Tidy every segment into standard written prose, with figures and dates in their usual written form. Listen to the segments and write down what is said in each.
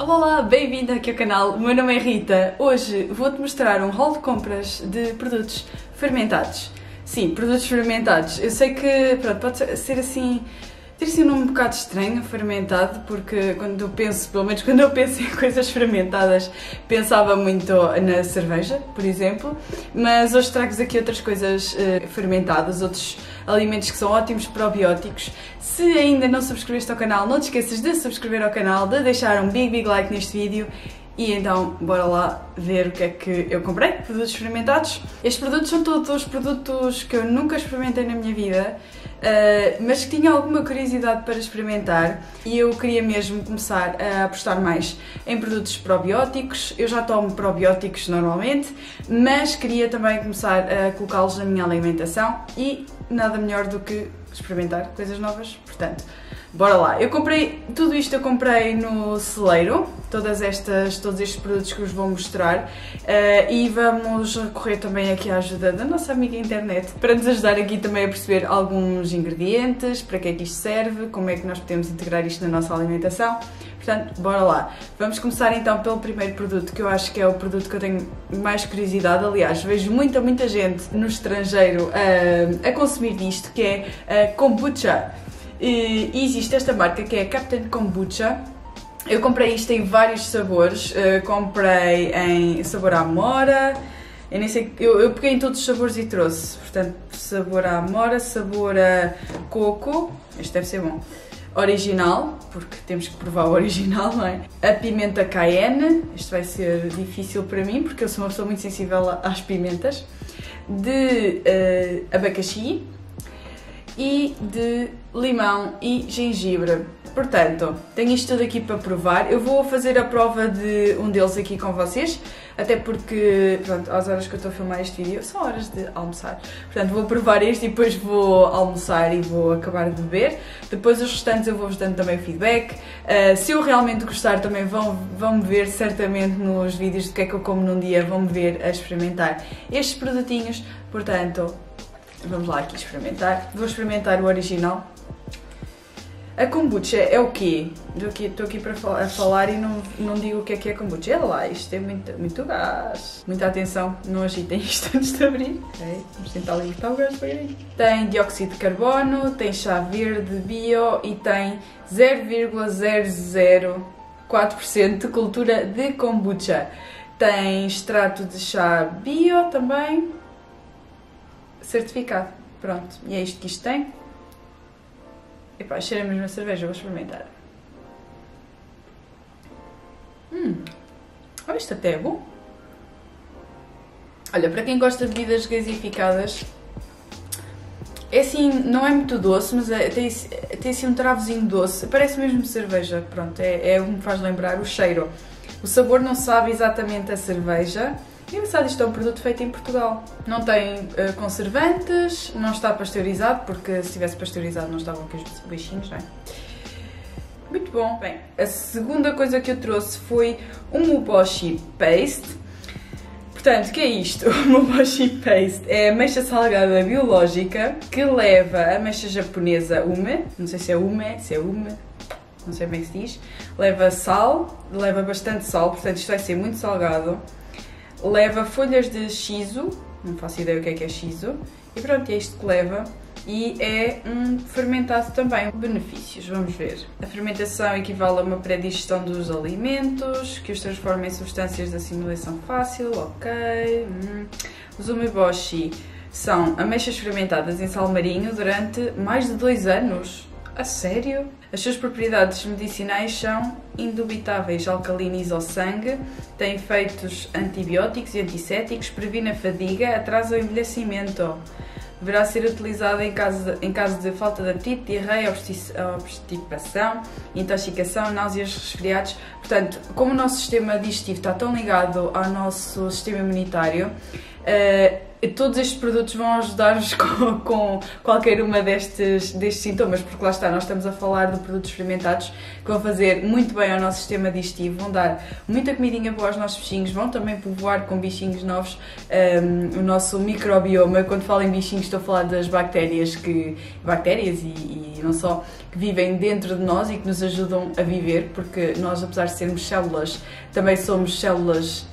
Olá, olá, bem-vindo aqui ao canal, o meu nome é Rita. Hoje vou-te mostrar um haul de compras de produtos fermentados. Sim, produtos fermentados. Eu sei que, pronto, pode ser assim, ter assim um nome um bocado estranho, fermentado, porque quando eu penso, pelo menos quando eu penso em coisas fermentadas, pensava muito na cerveja, por exemplo, mas hoje trago-vos aqui outras coisas fermentadas, outros alimentos que são ótimos probióticos. Se ainda não subscreveste ao canal, não te esqueças de subscrever ao canal, de deixar um big like neste vídeo e então bora lá ver o que é que eu comprei, produtos fermentados. Estes produtos são todos produtos que eu nunca experimentei na minha vida, mas que tinha alguma curiosidade para experimentar e eu queria mesmo começar a apostar mais em produtos probióticos. Eu já tomo probióticos normalmente, mas queria também começar a colocá-los na minha alimentação e nada melhor do que experimentar coisas novas, portanto, bora lá. Eu comprei, tudo isto eu comprei no celeiro, todos estes produtos que vos vou mostrar, e vamos recorrer também aqui à ajuda da nossa amiga internet para nos ajudar aqui também a perceber alguns ingredientes, para que é que isto serve, como é que nós podemos integrar isto na nossa alimentação. Portanto, bora lá. Vamos começar então pelo primeiro produto, que eu acho que é o produto que eu tenho mais curiosidade. Aliás, vejo muita gente no estrangeiro a consumir disto, que é a kombucha. E existe esta marca que é a Captain Kombucha. Eu comprei isto em vários sabores. Comprei em sabor à amora. Eu nem sei, eu peguei em todos os sabores e trouxe. Portanto, sabor à amora, sabor a coco. Este deve ser bom. Original, porque temos que provar o original, não é? A pimenta cayenne, isto vai ser difícil para mim, porque eu sou uma pessoa muito sensível às pimentas. De abacaxi e de limão e gengibre. Portanto, tenho isto tudo aqui para provar. Eu vou fazer a prova de um deles aqui com vocês, até porque, pronto, às horas que eu estou a filmar este vídeo, são horas de almoçar. Portanto, vou provar este e depois vou almoçar e vou acabar de beber. Depois os restantes eu vou-vos dando também feedback. Se eu realmente gostar, também vão-me ver certamente nos vídeos do que é que eu como num dia, vão-me ver a experimentar estes produtinhos. Portanto, vamos lá aqui experimentar. Vou experimentar o original. A kombucha é o quê? Estou aqui para falar e não digo o que é kombucha. Olha lá, isto tem muito gás. Muita atenção, não agitem isto antes de abrir. Okay, vamos tentar limitar o gás devagarinho. Tem dióxido de carbono, tem chá verde bio e tem 0,004% de cultura de kombucha. Tem extrato de chá bio também. Certificado. Pronto, e é isto que isto tem. Epá, cheira mesmo a cerveja, vou experimentar. Olha, isto até é bom. Olha, para quem gosta de bebidas gasificadas, é assim, não é muito doce, mas tem assim um travozinho doce. Parece mesmo cerveja, pronto, é o que me faz lembrar o cheiro. O sabor não sabe exatamente a cerveja. É engraçado, isto é um produto feito em Portugal. Não tem conservantes, não está pasteurizado, porque se estivesse pasteurizado não estavam aqui os bichinhos, não é? Muito bom. Bem, a segunda coisa que eu trouxe foi um Muboshi Paste. Portanto, o que é isto? O Muboshi Paste é ameixa salgada biológica que leva a ameixa japonesa ume, não sei se é ume, não sei como é que se diz. Leva sal, leva bastante sal, portanto isto vai ser muito salgado. Leva folhas de shiso, não faço ideia o que é shiso, e pronto, é isto que leva. E é um fermentado também. Benefícios, vamos ver. A fermentação equivale a uma pré-digestão dos alimentos, que os transforma em substâncias de assimilação fácil, ok. Os umeboshi são ameixas fermentadas em sal marinho durante mais de 2 anos. A sério? As suas propriedades medicinais são indubitáveis, alcaliniza o sangue, tem efeitos antibióticos e antissépticos, previne a fadiga, atrasa o envelhecimento. Deverá ser utilizado em caso de falta de apetite, diarreia, obstipação, intoxicação, náuseas, resfriados. Portanto, como o nosso sistema digestivo está tão ligado ao nosso sistema imunitário, todos estes produtos vão ajudar-nos com qualquer uma destes sintomas, porque lá está, nós estamos a falar de produtos fermentados que vão fazer muito bem ao nosso sistema digestivo, vão dar muita comidinha boa aos nossos bichinhos, vão também povoar com bichinhos novos o nosso microbioma. Quando falo em bichinhos estou a falar das bactérias e não só, que vivem dentro de nós e que nos ajudam a viver, porque nós, apesar de sermos células, também somos células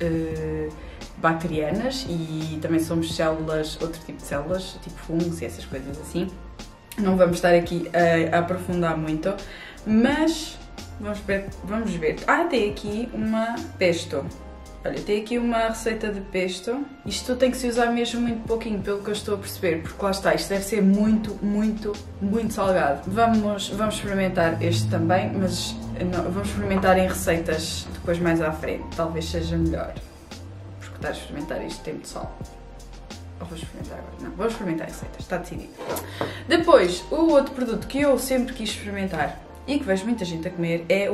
bacterianas e também somos células, outro tipo de células, tipo fungos e essas coisas assim. Não vamos estar aqui a aprofundar muito, mas vamos ver. Tem aqui uma pesto. Olha, tem aqui uma receita de pesto. Isto tem que se usar mesmo muito pouquinho, pelo que eu estou a perceber, porque lá está, isto deve ser muito, muito, muito salgado. Vamos experimentar este também, mas não, vamos experimentar em receitas depois mais à frente. Talvez seja melhor, porque estar a experimentar isto tem muito sal. Ou vou experimentar agora? Não, vou experimentar em receitas, está decidido. Depois, o outro produto que eu sempre quis experimentar e que vejo muita gente a comer é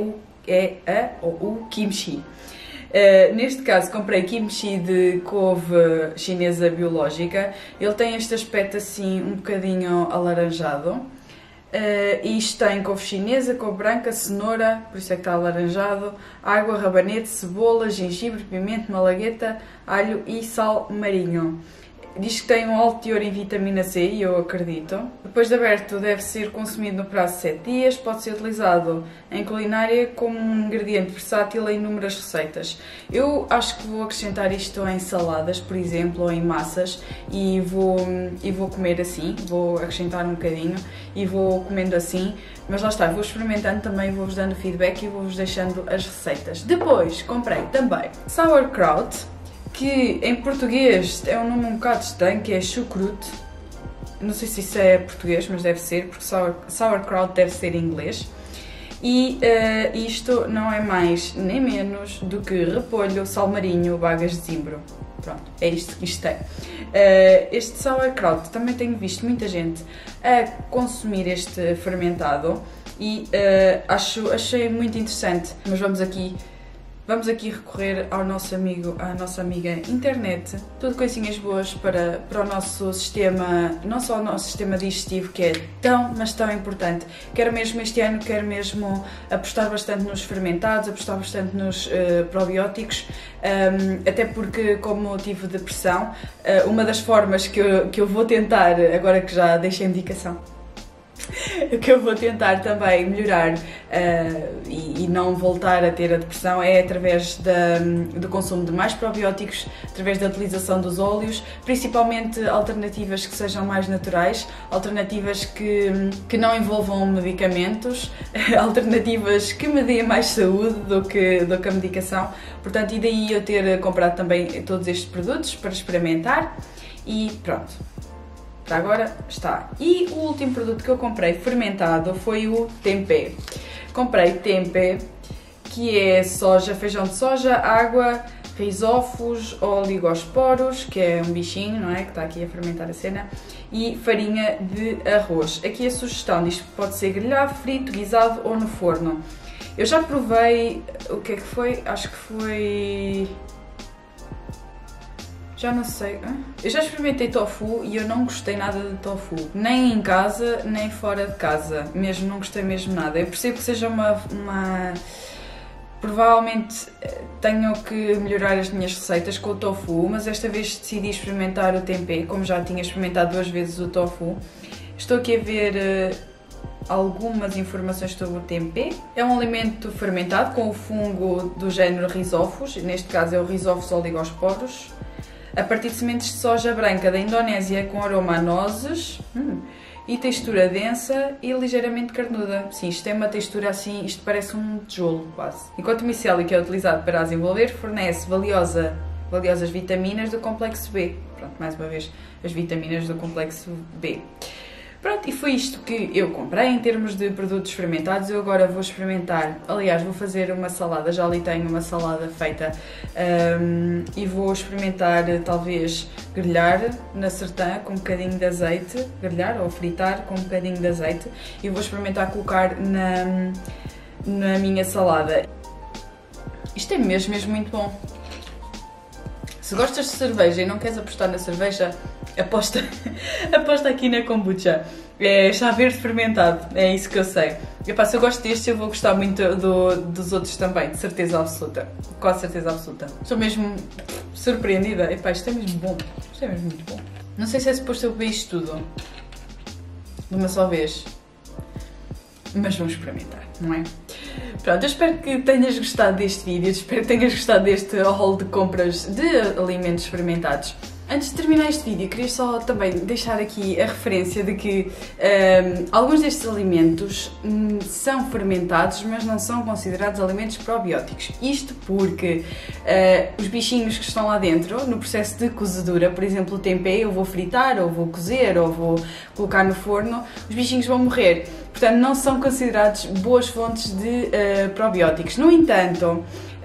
o kimchi. Neste caso comprei kimchi de couve chinesa biológica. Ele tem este aspecto assim um bocadinho alaranjado. Isto tem couve chinesa, couve branca, cenoura, por isso é que está alaranjado, água, rabanete, cebola, gengibre, pimento, malagueta, alho e sal marinho. Diz que tem um alto teor em vitamina C e eu acredito. Depois de aberto deve ser consumido no prazo de 7 dias, pode ser utilizado em culinária como um ingrediente versátil em inúmeras receitas. Eu acho que vou acrescentar isto em saladas, por exemplo, ou em massas e vou comer assim, vou acrescentar um bocadinho e vou comendo assim, mas lá está, vou experimentando também, vou-vos dando feedback e vou-vos deixando as receitas. Depois comprei também sauerkraut, que em português é um nome um bocado estranho, que é chucrute. Não sei se isso é português, mas deve ser, porque sauerkraut deve ser em inglês. E isto não é mais nem menos do que repolho, sal marinho, bagas de zimbro. Pronto, é isto que isto tem. Este sauerkraut, também tenho visto muita gente a consumir este fermentado e achei muito interessante, mas vamos aqui recorrer ao nosso amigo, à nossa amiga internet. Tudo coisinhas boas para o nosso sistema, não só o nosso sistema digestivo, que é tão, mas tão importante. Quero mesmo este ano, quero mesmo apostar bastante nos fermentados, apostar bastante nos probióticos, até porque, como eu tive depressão, uma das formas que eu vou tentar, agora que já deixei a indicação, que eu vou tentar também melhorar e não voltar a ter a depressão é através do consumo de mais probióticos, através da utilização dos óleos, principalmente alternativas que sejam mais naturais, alternativas que não envolvam medicamentos, alternativas que me deem mais saúde do que a medicação. Portanto, e daí eu ter comprado também todos estes produtos para experimentar e pronto. Para agora está. E o último produto que eu comprei fermentado foi o tempê. Comprei tempê, que é soja, feijão de soja, água, risófos, oligosporos, que é um bichinho, não é? Que está aqui a fermentar a cena, e farinha de arroz. Aqui a sugestão diz que pode ser grelhado, frito, guisado ou no forno. Eu já provei, o que é que foi? Acho que foi... Já não sei. Eu já experimentei tofu e eu não gostei nada de tofu. Nem em casa, nem fora de casa. Mesmo, não gostei mesmo nada. Eu percebo que seja uma... Provavelmente tenho que melhorar as minhas receitas com o tofu, mas esta vez decidi experimentar o tempê, como já tinha experimentado 2 vezes o tofu. Estou aqui a ver algumas informações sobre o tempê. É um alimento fermentado com o fungo do género Rhizophus, neste caso é o Rhizophus oligosporus, a partir de sementes de soja branca da Indonésia com aroma a nozes e textura densa e ligeiramente carnuda. Sim, isto tem uma textura assim, isto parece um tijolo quase. Enquanto o micélio, que é utilizado para as envolver, fornece valiosas vitaminas do complexo B. Pronto, mais uma vez, as vitaminas do complexo B. Pronto, e foi isto que eu comprei em termos de produtos fermentados. Eu agora vou experimentar, aliás, vou fazer uma salada, já ali tenho uma salada feita, e vou experimentar talvez grelhar na sertã com um bocadinho de azeite, grelhar ou fritar com um bocadinho de azeite, e vou experimentar colocar na minha salada. Isto é mesmo muito bom. Se gostas de cerveja e não queres apostar na cerveja, aposta aqui na kombucha. É chá verde fermentado, é isso que eu sei. Epá, se eu gosto deste, eu vou gostar muito dos outros também, de certeza absoluta. Quase certeza absoluta. Estou mesmo surpreendida. Epá, isto é mesmo bom. Isto é mesmo muito bom. Não sei se é suposto eu beber isto tudo de uma só vez, mas vamos experimentar, não é? Pronto, eu espero que tenhas gostado deste vídeo, espero que tenhas gostado deste haul de compras de alimentos fermentados. Antes de terminar este vídeo, queria só também deixar aqui a referência de que alguns destes alimentos são fermentados, mas não são considerados alimentos probióticos. Isto porque os bichinhos que estão lá dentro, no processo de cozedura, por exemplo, o tempê, eu vou fritar, ou vou cozer, ou vou colocar no forno, os bichinhos vão morrer. Portanto, não são considerados boas fontes de probióticos. No entanto,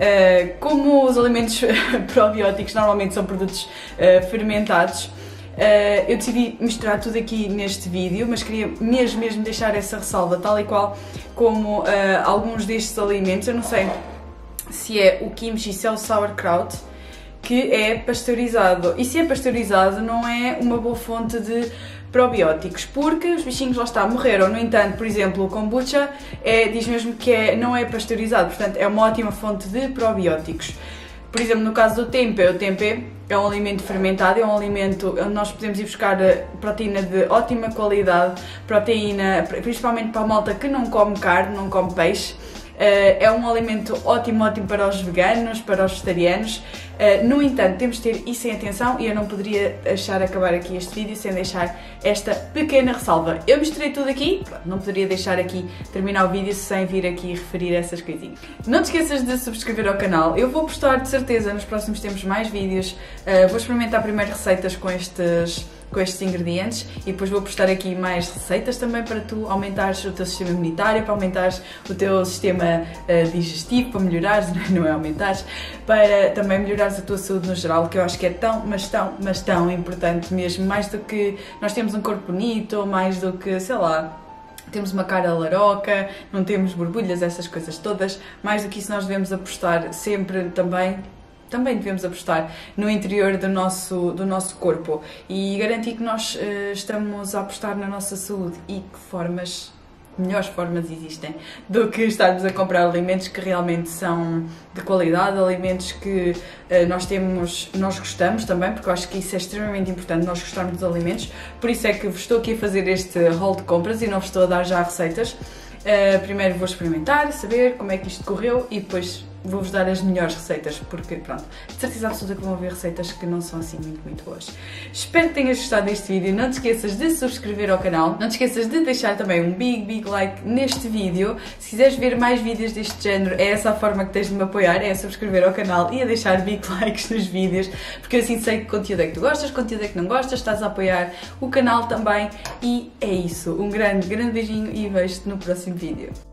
como os alimentos probióticos normalmente são produtos fermentados, eu decidi misturar tudo aqui neste vídeo, mas queria mesmo deixar essa ressalva, tal e qual como alguns destes alimentos. Eu não sei se é o kimchi, se é o sauerkraut, que é pasteurizado. E se é pasteurizado, não é uma boa fonte de probióticos, porque os bichinhos lá está, morreram. No entanto, por exemplo, o kombucha diz mesmo que não é pasteurizado, portanto é uma ótima fonte de probióticos. Por exemplo, no caso do tempê, o tempê é um alimento fermentado, é um alimento onde nós podemos ir buscar proteína de ótima qualidade, proteína principalmente para a malta que não come carne, não come peixe. É um alimento ótimo para os veganos, para os vegetarianos. No entanto, temos de ter isso em atenção e eu não poderia deixar acabar aqui este vídeo sem deixar esta pequena ressalva. Eu misturei tudo aqui, não poderia deixar aqui terminar o vídeo sem vir aqui referir essas coisinhas. Não te esqueças de subscrever ao canal, eu vou postar de certeza nos próximos tempos mais vídeos. Vou experimentar primeiro receitas com estes ingredientes e depois vou postar aqui mais receitas também para tu aumentares o teu sistema imunitário, para aumentares o teu sistema digestivo, para melhorares, não é aumentares, para também melhorares a tua saúde no geral, que eu acho que é tão importante mesmo, mais do que nós temos um corpo bonito, mais do que, sei lá, temos uma cara laroca, não temos borbulhas, essas coisas todas, mais do que isso nós devemos apostar sempre também devemos apostar no interior do nosso corpo e garantir que nós estamos a apostar na nossa saúde e que melhores formas existem do que estarmos a comprar alimentos que realmente são de qualidade, alimentos que nós gostamos também, porque eu acho que isso é extremamente importante, nós gostarmos dos alimentos. Por isso é que vos estou aqui a fazer este haul de compras e não vos estou a dar já receitas. Primeiro vou experimentar, saber como é que isto correu e depois vou-vos dar as melhores receitas, porque pronto, de certeza absoluta que vão haver receitas que não são assim muito boas. Espero que tenhas gostado deste vídeo, não te esqueças de subscrever ao canal, não te esqueças de deixar também um big like neste vídeo. Se quiseres ver mais vídeos deste género, é essa a forma que tens de me apoiar, é a subscrever ao canal e a deixar big likes nos vídeos, porque assim sei que conteúdo é que tu gostas, conteúdo é que não gostas, estás a apoiar o canal também e é isso. Um grande beijinho e vejo-te no próximo vídeo.